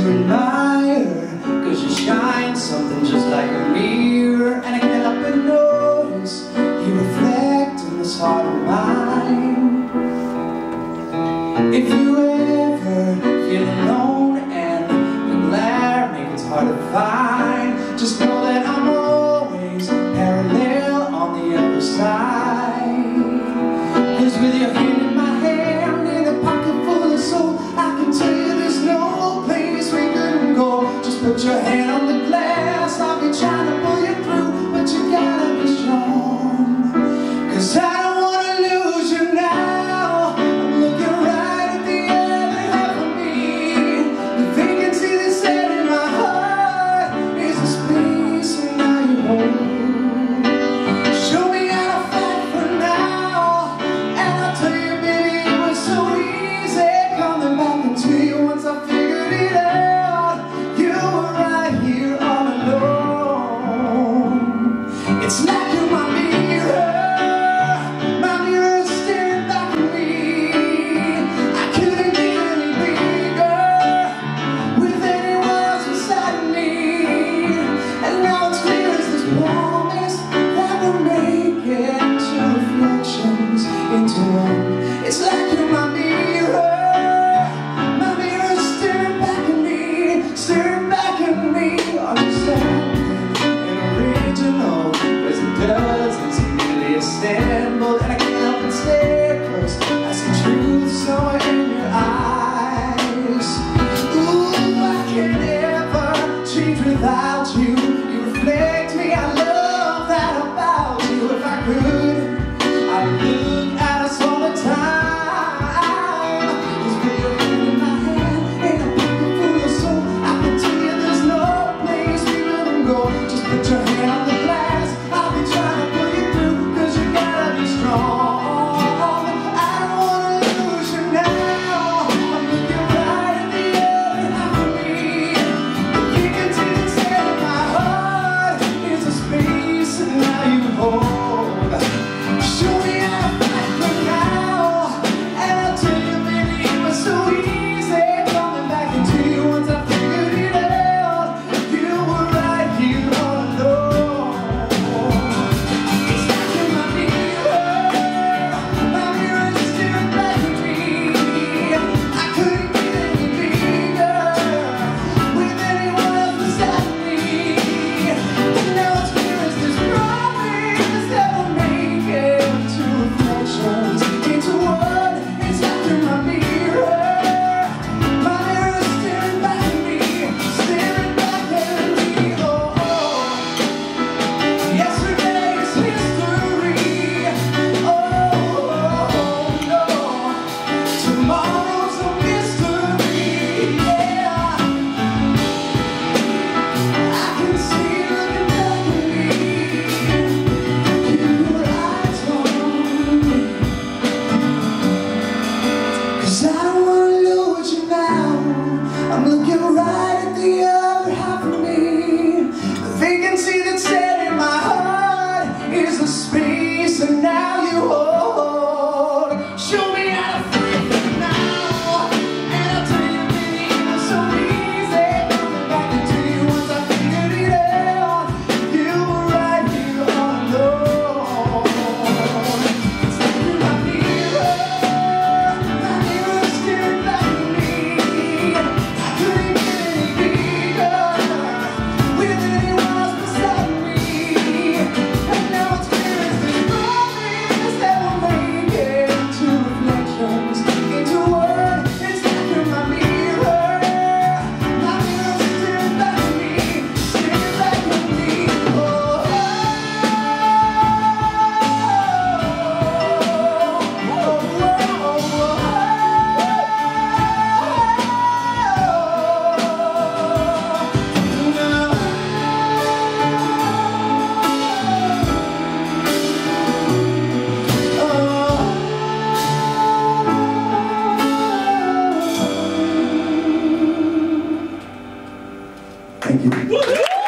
admire, 'cause you shine something just like a mirror, and I can't help but notice you reflect in this heart of mine. If you ever feel alone and the glare makes it hard to find, just know that I'm always parallel on the other side. 'Cause with your hand in my hand and a pocket full of soul, I can tell you there's no place we couldn't go. Just put your hand on the glass, I'll be trying to pull you through, but you gotta be strong. 'Cause I don't wanna lose you now. I'm looking right at the other half of me. The vacancy that's set in my heart is a space and now you hold. Show me how to fight for now, and I'll tell you, baby, it was so easy coming back into you once I figured it out. You were right here all alone. It's like you're my mirror. My mirror staring back at me. I couldn't get any bigger with anyone else beside me. And now it's clear as this promise that we're making two reflections into one. It's like you're my mirror. My mirror staring back at me, staring back at me. Understanding and original, 'cause it doesn't seem really assembled, and I can't help but stare close. I see truth somewhere in your eyes. Ooh, I can't ever change without you. You reflect me, I love that about you. If I could, I'd look at us all the time. 'Cause with your hand in my hand and a pocket full of soul, I can tell you there's no place we wouldn't go. Just put your hand on the glass, I'll be trying to pull you through, 'cause you gotta be strong. I don't wanna lose you now. I'm looking right at the other half of me. The vacancy that's set in my heart is a space and now you hold. Show me how to fight for now, and I'll tell you, baby, it was so easy coming back into you once I figured it out. You were right here all alone. It's like you're my mirror. My mirror is staring back at me. I couldn't get any bigger with anyone else beside me. And now it's clear as this promise that we're making two reflections into one. It's like you're my mirror. My mirror is staring back at me, staring back at me. Oh, yesterday's history. Oh, no, tomorrow's a mystery. Yeah, I can see you looking back at me. Keep your eyes on me, 'cause I don't wanna lose you now. I'm looking right at the other half of me. The vacancy that's set in my heart is a space and now you hold. Show me how to fight for now, and I'll tell you, baby, it was so easy coming back into you once I figured it out. You were right here all alone. It's like you're my mirror. My mirror is staring back at me. I couldn't get any bigger with anyone else beside me. And now it's clear as this promise that we're making two reflections into one. It's like you're my mirror. My mirror is staring back at me, staring back at me. Oh, thank you.